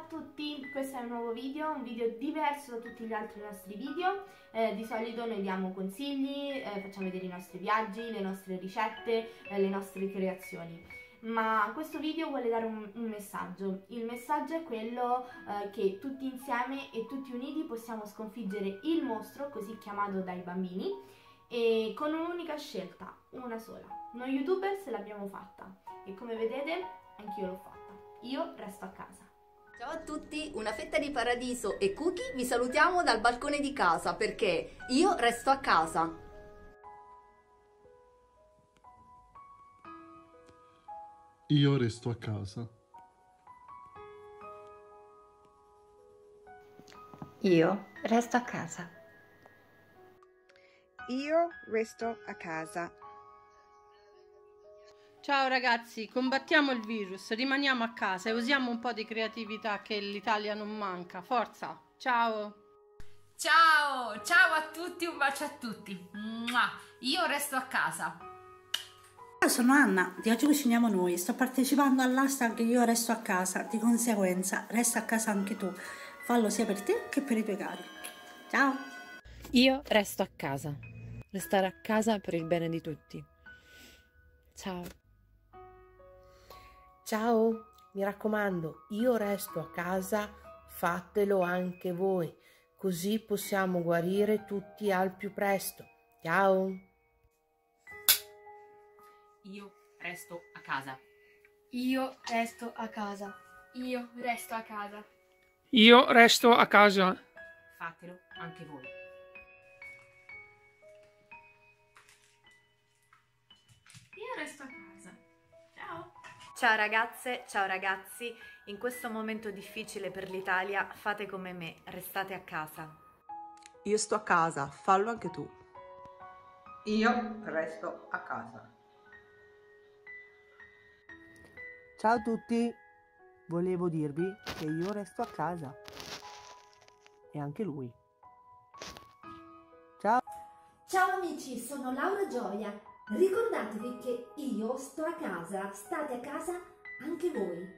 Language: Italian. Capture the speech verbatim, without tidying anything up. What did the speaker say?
tutti, questo è un nuovo video, un video diverso da tutti gli altri nostri video. Eh, di solito noi diamo consigli, eh, facciamo vedere i nostri viaggi, le nostre ricette, eh, le nostre creazioni. Ma questo video vuole dare un, un messaggio. Il messaggio è quello eh, che tutti insieme e tutti uniti possiamo sconfiggere il mostro, così chiamato dai bambini, e con un'unica scelta, una sola. Noi youtuber ce l'abbiamo fatta e come vedete anch'io l'ho fatta. Io resto a casa. Ciao a tutti, una fetta di paradiso e cookie, vi salutiamo dal balcone di casa perché io resto a casa. Io resto a casa. Io resto a casa. Io resto a casa. Ciao ragazzi, combattiamo il virus, rimaniamo a casa e usiamo un po' di creatività che l'Italia non manca. Forza, ciao! Ciao, ciao a tutti, un bacio a tutti. Mua. Io resto a casa. Ciao, sono Anna, di oggi cuciniamo noi. Sto partecipando all'hashtag Io resto a casa, di conseguenza resta a casa anche tu. Fallo sia per te che per i tuoi cari. Ciao! Io resto a casa. Restare a casa per il bene di tutti. Ciao! Ciao, mi raccomando, io resto a casa, fatelo anche voi, così possiamo guarire tutti al più presto. Ciao! Io resto a casa. Io resto a casa. Io resto a casa. Io resto a casa. Fatelo anche voi. Io resto a casa. Ciao! Ciao ragazze, ciao ragazzi, in questo momento difficile per l'Italia fate come me, restate a casa. Io sto a casa, fallo anche tu. Io resto a casa. Ciao a tutti, volevo dirvi che io resto a casa. E anche lui. Ciao! Ciao amici, sono Laura Gioia. Ricordatevi che io sto a casa, state a casa anche voi.